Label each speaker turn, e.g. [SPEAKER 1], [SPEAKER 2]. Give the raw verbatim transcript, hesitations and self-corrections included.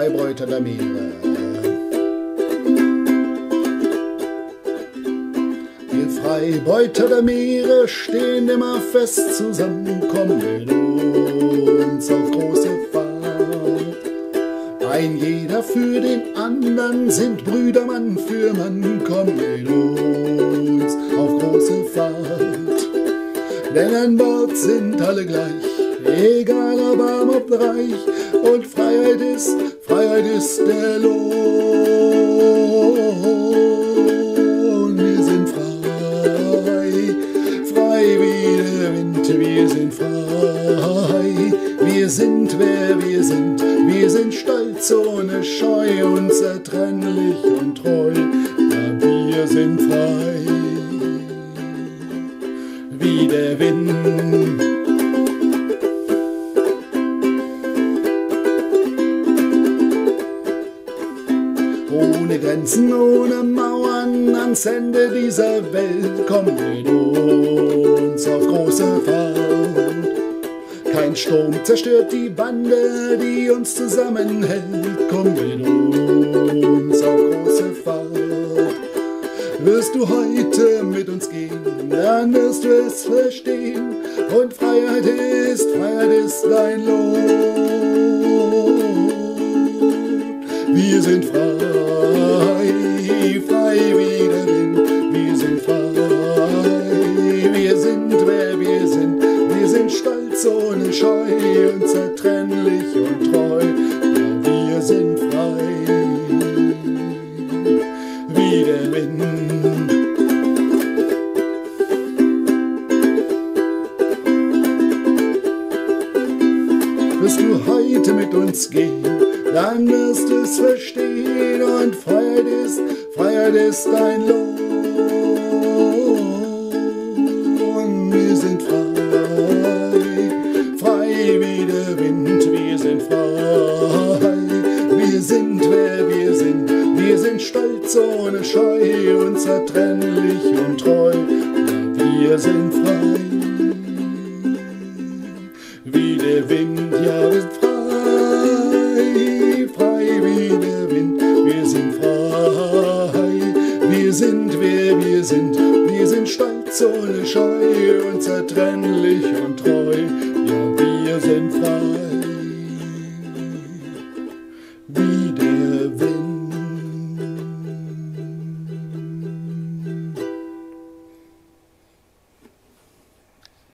[SPEAKER 1] Freibeuter der Meere. Wir Freibeuter der Meere stehen immer fest zusammen, komm mit uns auf große Fahrt. Ein jeder für den anderen, sind Brüder Mann für Mann, komm mit uns auf große Fahrt. Denn an Bord sind alle gleich, egal ob arm, ob reich, und Freiheit ist, Freiheit ist der Lohn. Wir sind frei, frei wie der Wind, wir sind frei. Wir sind, wer wir sind, wir sind stolz, ohne Scheu, unzertrennlich und treu. Ja, wir sind frei wie der Wind. Ohne Grenzen, ohne Mauern, ans Ende dieser Welt, komm mit uns auf große Fahrt. Kein Sturm zerstört die Bande, die uns zusammenhält, komm mit uns auf große Fahrt. Wirst du heute mit uns gehen, dann wirst du es verstehen, und Freiheit ist, Freiheit ist dein Lohn. Wir sind frei, frei wie der Wind, wir sind frei, wir sind, wer wir sind, wir sind stolz, ohne Scheu, unzertrennlich und treu, ja, wir sind frei wie der Wind. Wirst du heute mit uns gehen, dann wirst du es verstehen, und Freiheit ist, Freiheit ist dein Lohn. Wir sind frei, frei wie der Wind, wir sind frei. Wir sind, wer wir sind, wir sind stolz, ohne Scheu, unzertrennlich und treu. Ja, wir sind frei wie der Wind, ja, wir sind frei. Frei wie der Wind, wir sind frei, wir sind, wer wir sind, wir sind stolz, ohne Scheu, unzertrennlich und treu, ja, wir sind frei.